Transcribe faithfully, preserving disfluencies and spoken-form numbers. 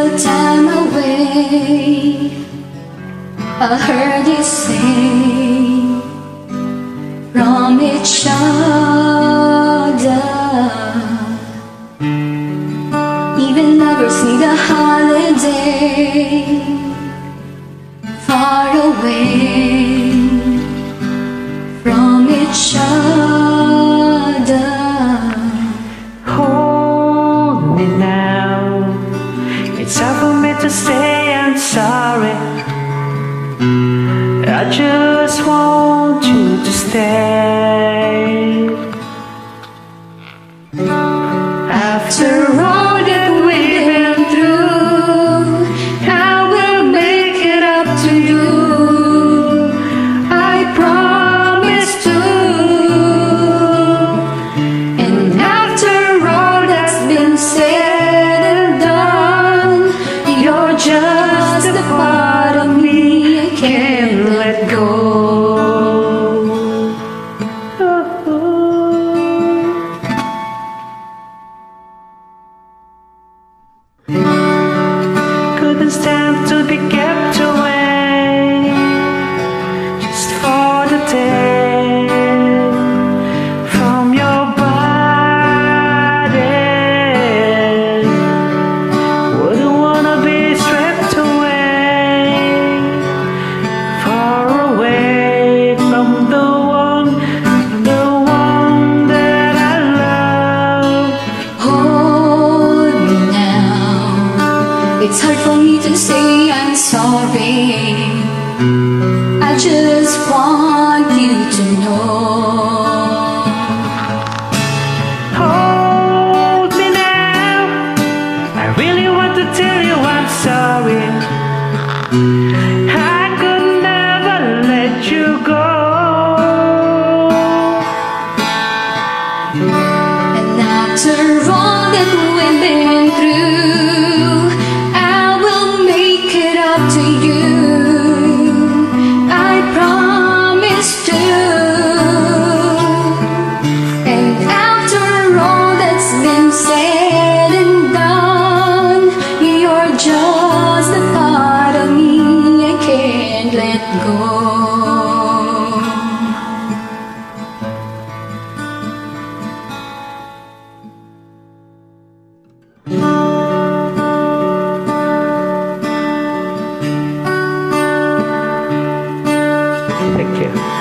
steal time away. I heard you say from each other. Even lovers need a holiday, far away from each other. Hold me now, it's hard for me to say I'm sorry. I just want you to stay. After all that we've been through, I will make it up to you, I promise to. And after all that's been said and done, you're just a part of me I can't let go. Couldn't stand to be kept away just for the day from your body. Wouldn't wanna be stripped away, far away from the one, the one that I love. Hold me now, it's hard for me to say I'm sorry. I just want you to know. Hold me now, I really want to tell you I'm sorry. I could never let you go. And after all that we've been through, I will make it up to you, I promise to. And after all that's been said and done, you're just a part of me I can't let go. Thank you.